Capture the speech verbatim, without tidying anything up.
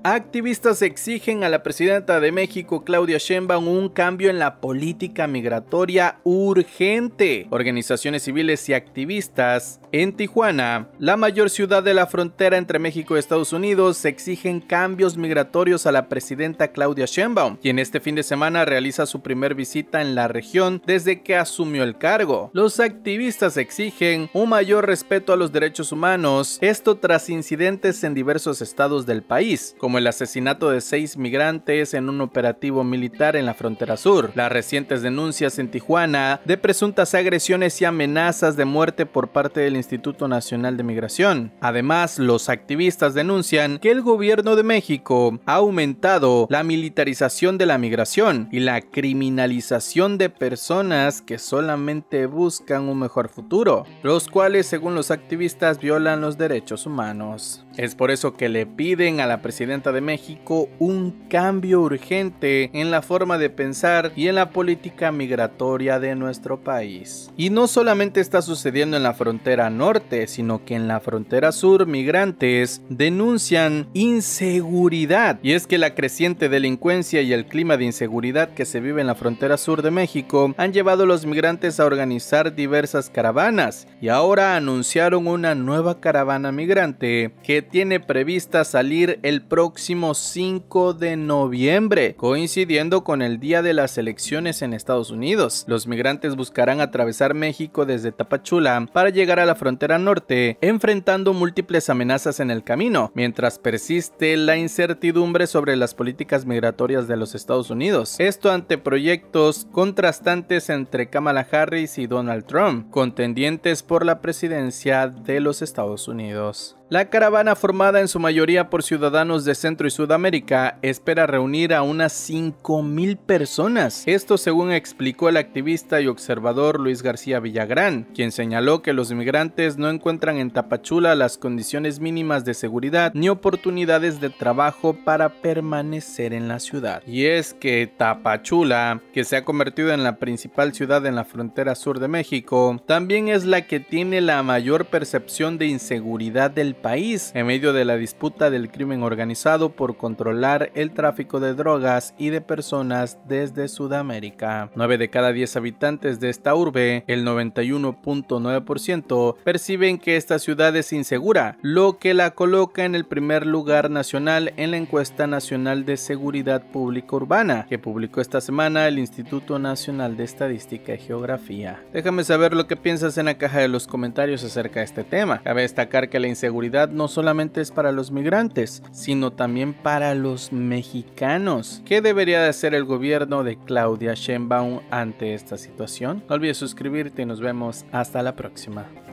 Activistas exigen a la presidenta de México, Claudia Sheinbaum, un cambio en la política migratoria urgente. Organizaciones civiles y activistas en Tijuana, la mayor ciudad de la frontera entre México y Estados Unidos, exigen cambios migratorios a la presidenta Claudia Sheinbaum, quien este fin de semana realiza su primer visita en la región desde que asumió el cargo. Los activistas exigen un mayor respeto a los derechos humanos, esto tras incidentes en diversos estados del país, como el asesinato de seis migrantes en un operativo militar en la frontera sur, las recientes denuncias en Tijuana de presuntas agresiones y amenazas de muerte por parte del Instituto Nacional de Migración. Además, los activistas denuncian que el gobierno de México ha aumentado la militarización de la migración y la criminalización de personas que solamente buscan un mejor futuro, los cuales, según los activistas, violan los derechos humanos. Es por eso que le piden a la presidenta de México un cambio urgente en la forma de pensar y en la política migratoria de nuestro país. Y no solamente está sucediendo en la frontera norte, sino que en la frontera sur, migrantes denuncian inseguridad. Y es que la creciente delincuencia y el clima de inseguridad que se vive en la frontera sur de México han llevado a los migrantes a organizar diversas caravanas, y ahora anunciaron una nueva caravana migrante que tiene prevista salir el próximo cinco de noviembre, coincidiendo con el día de las elecciones en Estados Unidos. Los migrantes buscarán atravesar México desde Tapachula para llegar a la frontera norte, enfrentando múltiples amenazas en el camino, mientras persiste la incertidumbre sobre las políticas migratorias de los Estados Unidos. Esto ante proyectos contrastantes entre Kamala Harris y Donald Trump, contendientes por la presidencia de los Estados Unidos. La caravana, formada en su mayoría por ciudadanos de Centro y Sudamérica, espera reunir a unas cinco mil personas. Esto según explicó el activista y observador Luis García Villagrán, quien señaló que los migrantes no encuentran en Tapachula las condiciones mínimas de seguridad ni oportunidades de trabajo para permanecer en la ciudad. Y es que Tapachula, que se ha convertido en la principal ciudad en la frontera sur de México, también es la que tiene la mayor percepción de inseguridad del país, en medio de la disputa del crimen organizado por controlar el tráfico de drogas y de personas desde Sudamérica. nueve de cada diez habitantes de esta urbe, el noventa y uno punto nueve por ciento, perciben que esta ciudad es insegura, lo que la coloca en el primer lugar nacional en la encuesta nacional de seguridad pública urbana, que publicó esta semana el Instituto Nacional de Estadística y Geografía. Déjame saber lo que piensas en la caja de los comentarios acerca de este tema. Cabe destacar que la inseguridad no solamente es para los migrantes, sino también para los mexicanos. ¿Qué debería de hacer el gobierno de Claudia Sheinbaum ante esta situación? No olvides suscribirte y nos vemos hasta la próxima.